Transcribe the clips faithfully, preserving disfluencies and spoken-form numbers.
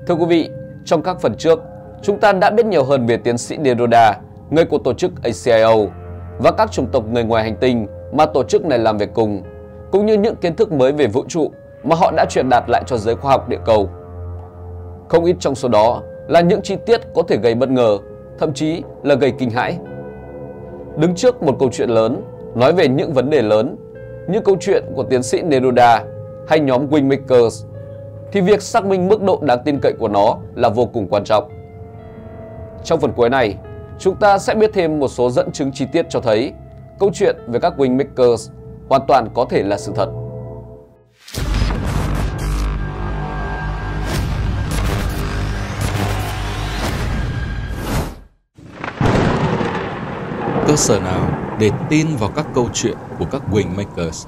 Thưa quý vị, trong các phần trước, chúng ta đã biết nhiều hơn về tiến sĩ Neruda, người của tổ chức a xê i o, và các chủng tộc người ngoài hành tinh mà tổ chức này làm việc cùng, cũng như những kiến thức mới về vũ trụ mà họ đã truyền đạt lại cho giới khoa học địa cầu. Không ít trong số đó là những chi tiết có thể gây bất ngờ, thậm chí là gây kinh hãi. Đứng trước một câu chuyện lớn, nói về những vấn đề lớn, như câu chuyện của tiến sĩ Neruda hay nhóm Wingmakers, thì việc xác minh mức độ đáng tin cậy của nó là vô cùng quan trọng. Trong phần cuối này, chúng ta sẽ biết thêm một số dẫn chứng chi tiết cho thấy câu chuyện về các Wingmakers hoàn toàn có thể là sự thật. Cơ sở nào để tin vào các câu chuyện của các Wingmakers?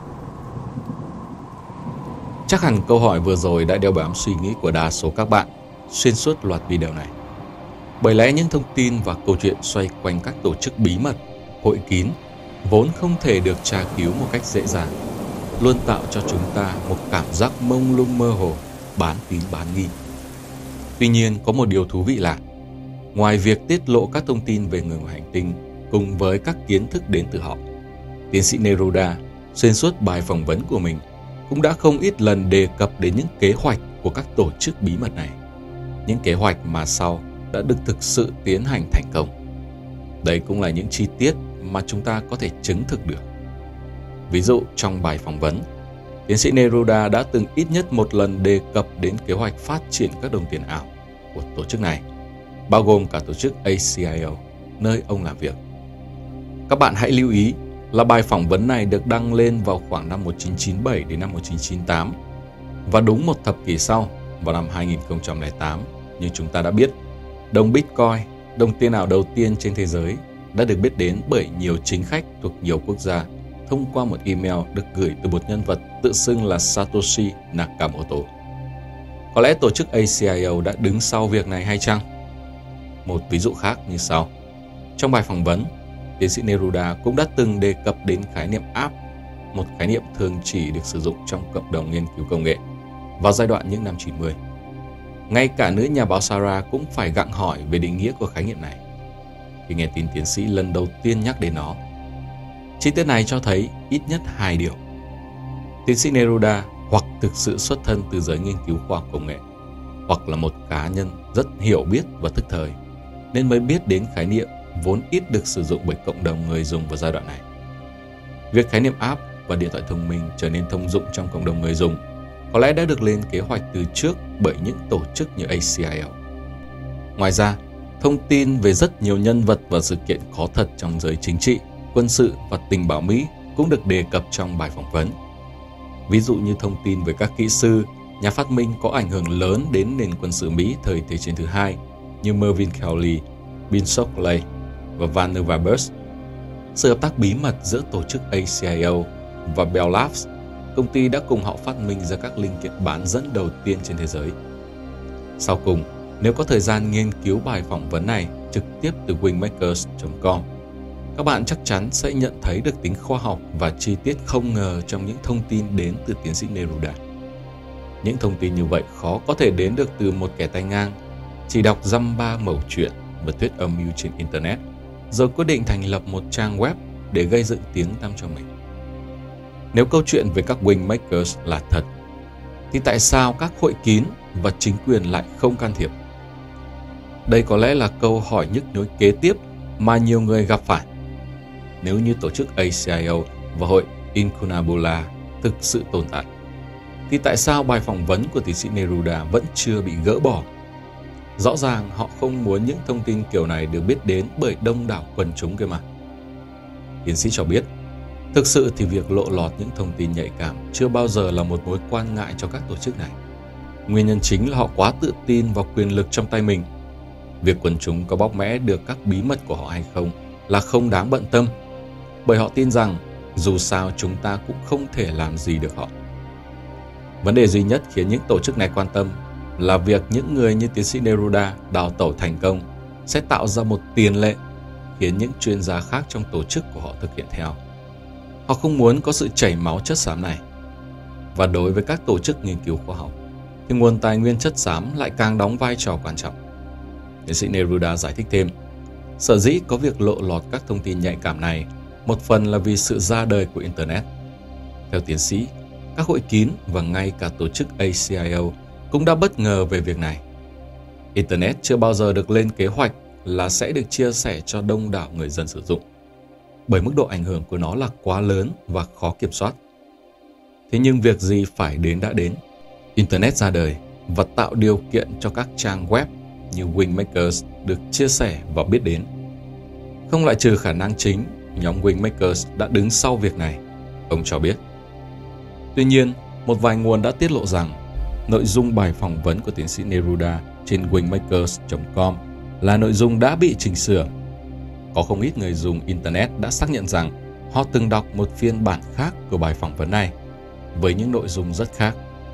Chắc hẳn câu hỏi vừa rồi đã đeo bám suy nghĩ của đa số các bạn xuyên suốt loạt video này. Bởi lẽ những thông tin và câu chuyện xoay quanh các tổ chức bí mật, hội kín vốn không thể được tra cứu một cách dễ dàng, luôn tạo cho chúng ta một cảm giác mông lung mơ hồ, bán tín bán nghi. Tuy nhiên, có một điều thú vị là ngoài việc tiết lộ các thông tin về người ngoài hành tinh cùng với các kiến thức đến từ họ, tiến sĩ Neruda xuyên suốt bài phỏng vấn của mình cũng đã không ít lần đề cập đến những kế hoạch của các tổ chức bí mật này, những kế hoạch mà sau đã được thực sự tiến hành thành công. Đây cũng là những chi tiết mà chúng ta có thể chứng thực được. Ví dụ trong bài phỏng vấn, tiến sĩ Neruda đã từng ít nhất một lần đề cập đến kế hoạch phát triển các đồng tiền ảo của tổ chức này, bao gồm cả tổ chức a xê i o, nơi ông làm việc. Các bạn hãy lưu ý là bài phỏng vấn này được đăng lên vào khoảng năm một nghìn chín trăm chín mươi bảy đến năm một nghìn chín trăm chín mươi tám, và đúng một thập kỷ sau, vào năm hai nghìn không trăm lẻ tám, như chúng ta đã biết, đồng Bitcoin, đồng tiền ảo đầu tiên trên thế giới, đã được biết đến bởi nhiều chính khách thuộc nhiều quốc gia thông qua một email được gửi từ một nhân vật tự xưng là Satoshi Nakamoto. Có lẽ tổ chức a xê i o đã đứng sau việc này hay chăng? Một ví dụ khác như sau. Trong bài phỏng vấn, tiến sĩ Neruda cũng đã từng đề cập đến khái niệm app, một khái niệm thường chỉ được sử dụng trong cộng đồng nghiên cứu công nghệ vào giai đoạn những năm chín mươi. Ngay cả nữ nhà báo Sarah cũng phải gặng hỏi về định nghĩa của khái niệm này khi nghe tin tiến sĩ lần đầu tiên nhắc đến nó. Chi tiết này cho thấy ít nhất hai điều. Tiến sĩ Neruda hoặc thực sự xuất thân từ giới nghiên cứu khoa học công nghệ, hoặc là một cá nhân rất hiểu biết và thức thời, nên mới biết đến khái niệm vốn ít được sử dụng bởi cộng đồng người dùng vào giai đoạn này. Việc khái niệm app và điện thoại thông minh trở nên thông dụng trong cộng đồng người dùng có lẽ đã được lên kế hoạch từ trước bởi những tổ chức như a xê i o. Ngoài ra, thông tin về rất nhiều nhân vật và sự kiện có thật trong giới chính trị, quân sự và tình báo Mỹ cũng được đề cập trong bài phỏng vấn. Ví dụ như thông tin về các kỹ sư, nhà phát minh có ảnh hưởng lớn đến nền quân sự Mỹ thời Thế chiến thứ hai như Mervyn Kelly, Bill Shockley và Vannevar Bush. Sự hợp tác bí mật giữa tổ chức a xê i o và Bell Labs, công ty đã cùng họ phát minh ra các linh kiện bán dẫn đầu tiên trên thế giới. Sau cùng, nếu có thời gian nghiên cứu bài phỏng vấn này trực tiếp từ wingmakers chấm com, các bạn chắc chắn sẽ nhận thấy được tính khoa học và chi tiết không ngờ trong những thông tin đến từ tiến sĩ Neruda. Những thông tin như vậy khó có thể đến được từ một kẻ tay ngang, chỉ đọc dăm ba mẩu chuyện và thuyết âm mưu trên Internet, rồi quyết định thành lập một trang web để gây dựng tiếng tăm cho mình. Nếu câu chuyện về các Wingmakers là thật, thì tại sao các hội kín và chính quyền lại không can thiệp? Đây có lẽ là câu hỏi nhức nhối kế tiếp mà nhiều người gặp phải. Nếu như tổ chức a xê i o và hội Incunabula thực sự tồn tại, thì tại sao bài phỏng vấn của tiến sĩ Neruda vẫn chưa bị gỡ bỏ? Rõ ràng họ không muốn những thông tin kiểu này được biết đến bởi đông đảo quần chúng cơ mà. Tiến sĩ cho biết, thực sự thì việc lộ lọt những thông tin nhạy cảm chưa bao giờ là một mối quan ngại cho các tổ chức này. Nguyên nhân chính là họ quá tự tin vào quyền lực trong tay mình. Việc quần chúng có bóc mẽ được các bí mật của họ hay không là không đáng bận tâm, bởi họ tin rằng dù sao chúng ta cũng không thể làm gì được họ. Vấn đề duy nhất khiến những tổ chức này quan tâm là việc những người như tiến sĩ Neruda đào tẩu thành công sẽ tạo ra một tiền lệ khiến những chuyên gia khác trong tổ chức của họ thực hiện theo. Họ không muốn có sự chảy máu chất xám này. Và đối với các tổ chức nghiên cứu khoa học, thì nguồn tài nguyên chất xám lại càng đóng vai trò quan trọng. Tiến sĩ Neruda giải thích thêm, sở dĩ có việc lộ lọt các thông tin nhạy cảm này một phần là vì sự ra đời của Internet. Theo tiến sĩ, các hội kín và ngay cả tổ chức A C I O cũng đã bất ngờ về việc này. Internet chưa bao giờ được lên kế hoạch là sẽ được chia sẻ cho đông đảo người dân sử dụng, bởi mức độ ảnh hưởng của nó là quá lớn và khó kiểm soát. Thế nhưng việc gì phải đến đã đến. Internet ra đời và tạo điều kiện cho các trang web như Wingmakers được chia sẻ và biết đến. Không loại trừ khả năng chính nhóm Wingmakers đã đứng sau việc này, ông cho biết. Tuy nhiên, một vài nguồn đã tiết lộ rằng nội dung bài phỏng vấn của tiến sĩ Neruda trên wingmakers chấm com là nội dung đã bị chỉnh sửa. Có không ít người dùng Internet đã xác nhận rằng họ từng đọc một phiên bản khác của bài phỏng vấn này, với những nội dung rất khác.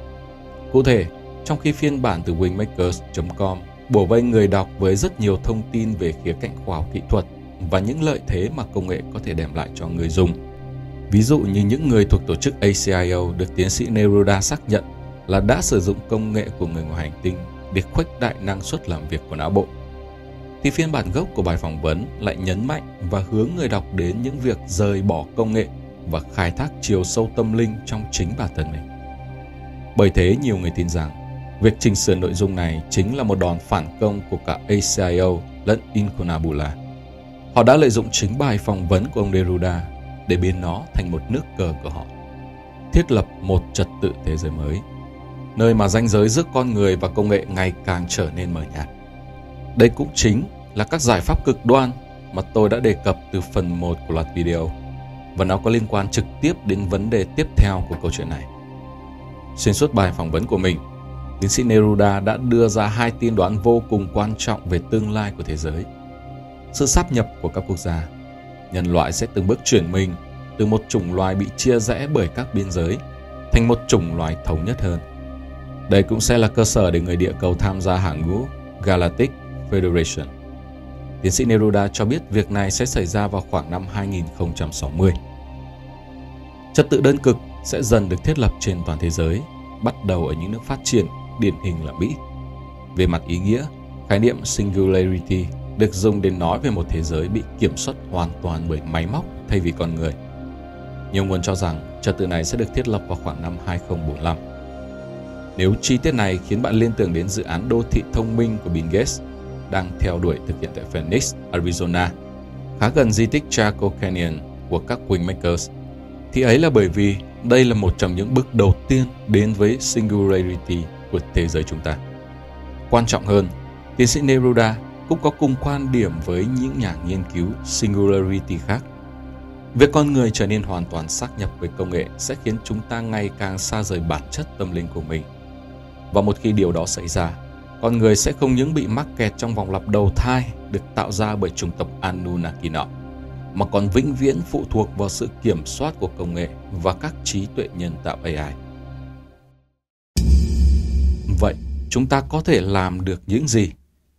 Cụ thể, trong khi phiên bản từ wingmakers chấm com bổ vây người đọc với rất nhiều thông tin về khía cạnh khoa học kỹ thuật và những lợi thế mà công nghệ có thể đem lại cho người dùng. Ví dụ như những người thuộc tổ chức A C I O được tiến sĩ Neruda xác nhận là đã sử dụng công nghệ của người ngoài hành tinh để khuếch đại năng suất làm việc của não bộ. Thì phiên bản gốc của bài phỏng vấn lại nhấn mạnh và hướng người đọc đến những việc rời bỏ công nghệ và khai thác chiều sâu tâm linh trong chính bản thân mình. Bởi thế, nhiều người tin rằng việc chỉnh sửa nội dung này chính là một đòn phản công của cả A C I O lẫn Incunabula. Họ đã lợi dụng chính bài phỏng vấn của ông Neruda để biến nó thành một nước cờ của họ, thiết lập một trật tự thế giới mới, nơi mà ranh giới giữa con người và công nghệ ngày càng trở nên mờ nhạt. Đây cũng chính là các giải pháp cực đoan mà tôi đã đề cập từ phần một của loạt video, và nó có liên quan trực tiếp đến vấn đề tiếp theo của câu chuyện này. Xuyên suốt bài phỏng vấn của mình, tiến sĩ Neruda đã đưa ra hai tiên đoán vô cùng quan trọng về tương lai của thế giới. Sự sáp nhập của các quốc gia, nhân loại sẽ từng bước chuyển mình từ một chủng loài bị chia rẽ bởi các biên giới thành một chủng loài thống nhất hơn. Đây cũng sẽ là cơ sở để người địa cầu tham gia hàng ngũ Galactic Federation. Tiến sĩ Neruda cho biết việc này sẽ xảy ra vào khoảng năm hai nghìn không trăm sáu mươi. Trật tự đơn cực sẽ dần được thiết lập trên toàn thế giới, bắt đầu ở những nước phát triển, điển hình là Mỹ. Về mặt ý nghĩa, khái niệm singularity được dùng để nói về một thế giới bị kiểm soát hoàn toàn bởi máy móc thay vì con người. Nhiều nguồn cho rằng trật tự này sẽ được thiết lập vào khoảng năm hai nghìn không trăm bốn mươi lăm. Nếu chi tiết này khiến bạn liên tưởng đến dự án đô thị thông minh của Bill Gates đang theo đuổi thực hiện tại Phoenix, Arizona, khá gần di tích Chaco Canyon của các Wingmakers, thì ấy là bởi vì đây là một trong những bước đầu tiên đến với singularity của thế giới chúng ta. Quan trọng hơn, tiến sĩ Neruda cũng có cùng quan điểm với những nhà nghiên cứu singularity khác. Việc con người trở nên hoàn toàn xác nhập với công nghệ sẽ khiến chúng ta ngày càng xa rời bản chất tâm linh của mình. Và một khi điều đó xảy ra, con người sẽ không những bị mắc kẹt trong vòng lặp đầu thai được tạo ra bởi chủng tộc Anunnaki nọ, mà còn vĩnh viễn phụ thuộc vào sự kiểm soát của công nghệ và các trí tuệ nhân tạo A I. Vậy, chúng ta có thể làm được những gì?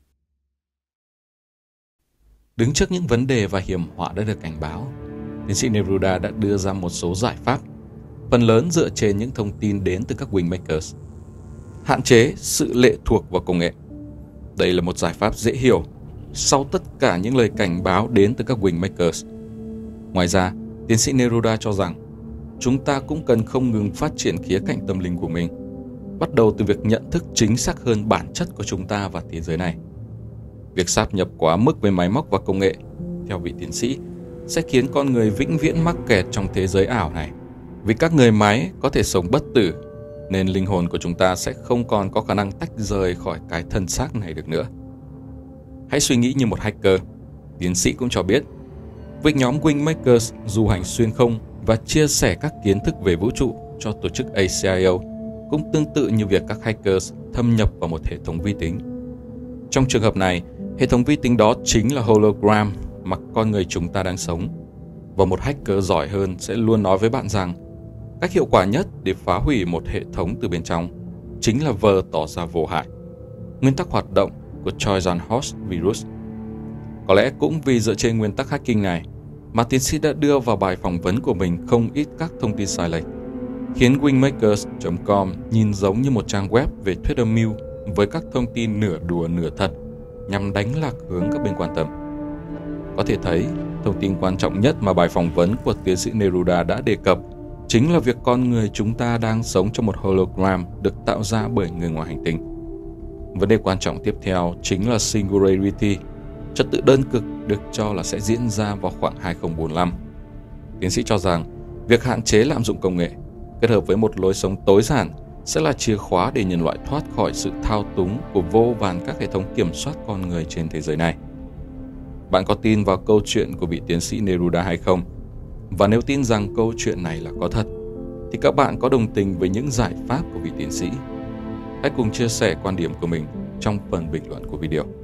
Đứng trước những vấn đề và hiểm họa đã được cảnh báo, tiến sĩ Neruda đã đưa ra một số giải pháp, phần lớn dựa trên những thông tin đến từ các Wingmakers. Hạn chế sự lệ thuộc vào công nghệ. Đây là một giải pháp dễ hiểu sau tất cả những lời cảnh báo đến từ các Wingmakers. Ngoài ra, tiến sĩ Neruda cho rằng chúng ta cũng cần không ngừng phát triển khía cạnh tâm linh của mình, bắt đầu từ việc nhận thức chính xác hơn bản chất của chúng ta và thế giới này. Việc sáp nhập quá mức với máy móc và công nghệ, theo vị tiến sĩ, sẽ khiến con người vĩnh viễn mắc kẹt trong thế giới ảo này. Vì các người máy có thể sống bất tử, nên linh hồn của chúng ta sẽ không còn có khả năng tách rời khỏi cái thân xác này được nữa. Hãy suy nghĩ như một hacker. Tiến sĩ cũng cho biết, việc nhóm Wingmakers du hành xuyên không và chia sẻ các kiến thức về vũ trụ cho tổ chức A C I O cũng tương tự như việc các hackers thâm nhập vào một hệ thống vi tính. Trong trường hợp này, hệ thống vi tính đó chính là hologram mà con người chúng ta đang sống. Và một hacker giỏi hơn sẽ luôn nói với bạn rằng cách hiệu quả nhất để phá hủy một hệ thống từ bên trong chính là vờ tỏ ra vô hại. Nguyên tắc hoạt động của Trojan Horse Virus. Có lẽ cũng vì dựa trên nguyên tắc hacking này mà tiến sĩ đã đưa vào bài phỏng vấn của mình không ít các thông tin sai lệch. khiến wingmakers chấm com nhìn giống như một trang web về thuyết âm mưu với các thông tin nửa đùa nửa thật nhằm đánh lạc hướng các bên quan tâm. Có thể thấy, thông tin quan trọng nhất mà bài phỏng vấn của tiến sĩ Neruda đã đề cập chính là việc con người chúng ta đang sống trong một hologram được tạo ra bởi người ngoài hành tinh. Vấn đề quan trọng tiếp theo chính là singularity, trật tự đơn cực được cho là sẽ diễn ra vào khoảng hai không bốn lăm. Tiến sĩ cho rằng, việc hạn chế lạm dụng công nghệ kết hợp với một lối sống tối giản sẽ là chìa khóa để nhân loại thoát khỏi sự thao túng của vô vàn các hệ thống kiểm soát con người trên thế giới này. Bạn có tin vào câu chuyện của vị tiến sĩ Neruda hay không? Và nếu tin rằng câu chuyện này là có thật, thì các bạn có đồng tình với những giải pháp của vị tiến sĩ? Hãy cùng chia sẻ quan điểm của mình trong phần bình luận của video.